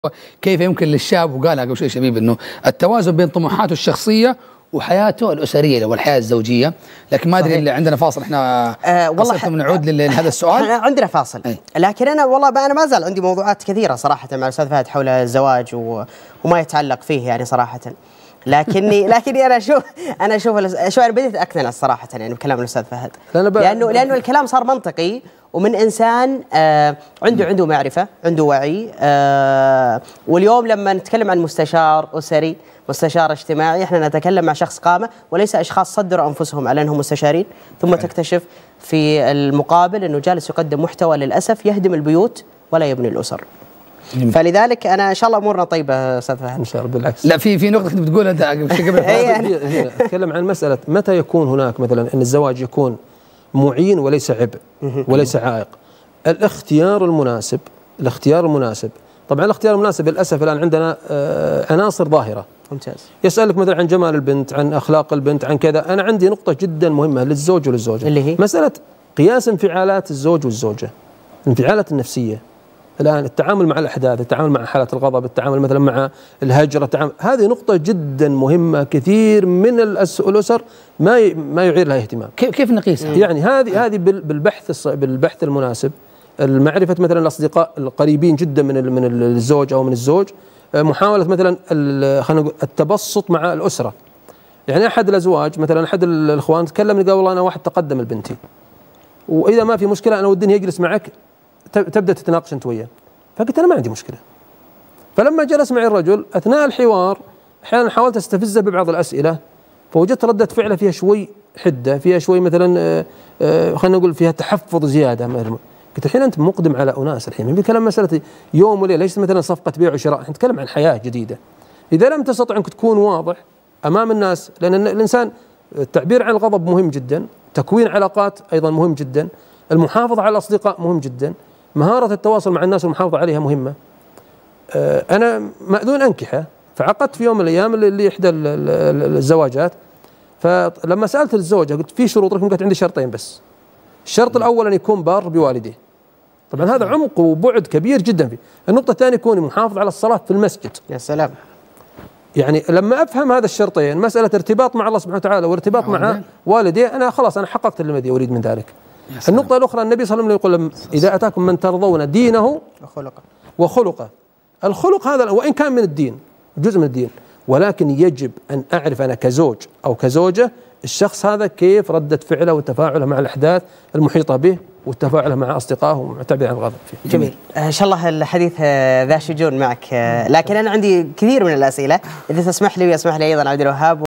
كيف يمكن للشاب، وقالها قبل شوي شبيب، انه التوازن بين طموحاته الشخصيه وحياته الاسريه والحياه الزوجيه، لكن ما ادري اللي عندنا فاصل احنا والله نعود لهذا السؤال. احنا عندنا فاصل لكن انا والله انا ما زال عندي موضوعات كثيره صراحه مع الاستاذ فهد حول الزواج وما يتعلق فيه يعني صراحه. لكني انا اشوف انا بديت اقتنع صراحه يعني بكلام الاستاذ فهد، لانه الكلام صار منطقي ومن انسان عنده معرفه، عنده وعي. واليوم لما نتكلم عن مستشار اسري، مستشار اجتماعي، احنا نتكلم مع شخص قامه وليس اشخاص صدروا انفسهم على انهم مستشارين ثم تكتشف في المقابل انه جالس يقدم محتوى للاسف يهدم البيوت ولا يبني الاسر. فلذلك انا ان شاء الله امورنا طيبه استاذ فهد. ان شاء الله. بالعكس، لا في نقطه كنت بتقولها قبل اتكلم عن مساله متى يكون هناك مثلا ان الزواج يكون معين وليس عبء وليس عائق. الاختيار المناسب طبعا الاختيار المناسب للاسف الان عندنا عناصر ظاهره. ممتاز. يسالك مثلا عن جمال البنت، عن اخلاق البنت، عن كذا. انا عندي نقطه جدا مهمه للزوج وللزوجه اللي هي مساله قياس انفعالات الزوج والزوجه، الانفعالات النفسيه. الان التعامل مع الاحداث، التعامل مع حالات الغضب، التعامل مثلا مع الهجره، هذه نقطه جدا مهمه. كثير من الاسر ما يعير لها اهتمام. كيف نقيسها؟ يعني هذه بالبحث المناسب، المعرفه مثلا الاصدقاء القريبين جدا من الزوج او من الزوج، محاوله مثلا خلينا نقول التبسط مع الاسره. يعني احد الازواج مثلا، احد الاخوان تكلمني قال والله انا واحد تقدم لبنتي، واذا ما في مشكله انا ودي يجلس معك تبدا تتناقش انت وياه. فقلت انا ما عندي مشكله. فلما جلس معي الرجل اثناء الحوار احيانا حاولت استفزه ببعض الاسئله، فوجدت رده فعله فيها شوي حده، فيها شوي مثلا خلينا نقول فيها تحفظ زياده. قلت الحين انت مقدم على اناس، الحين في كلام مساله يوم وليله، ليس مثلا صفقه بيع وشراء، احنا نتكلم عن حياه جديده. اذا لم تستطع انك تكون واضح امام الناس، لان الانسان التعبير عن الغضب مهم جدا، تكوين علاقات ايضا مهم جدا، المحافظه على الاصدقاء مهم جدا، مهاره التواصل مع الناس والمحافظه عليها مهمه. انا ماذون انكحه، فعقدت في يوم من الايام اللي احدى الزواجات، فلما سالت الزوجه قلت في شروط لكم؟ قالت عندي شرطين بس. الشرط الاول ان يكون بار بوالديه، طبعا هذا عمق وبعد كبير جدا فيه. النقطه الثانيه يكون محافظ على الصلاه في المسجد. يا سلام. يعني لما افهم هذا الشرطين، مساله ارتباط مع الله سبحانه وتعالى وارتباط مع والديه، انا خلاص انا حققت الذي اريد من ذلك. النقطه الاخرى النبي صلى الله عليه وسلم يقول اذا اتاكم من ترضون دينه وخلقه. الخلق هذا وان كان من الدين، جزء من الدين، ولكن يجب ان اعرف انا كزوج او كزوجه الشخص هذا كيف ردة فعله وتفاعله مع الأحداث المحيطة به وتفاعله مع أصدقائه وتعبير عن الغضب فيه. جميل. إن شاء الله الحديث ذا شجون معك، لكن أنا عندي كثير من الأسئلة إذا تسمح لي ويسمح لي أيضا عبد الوهاب.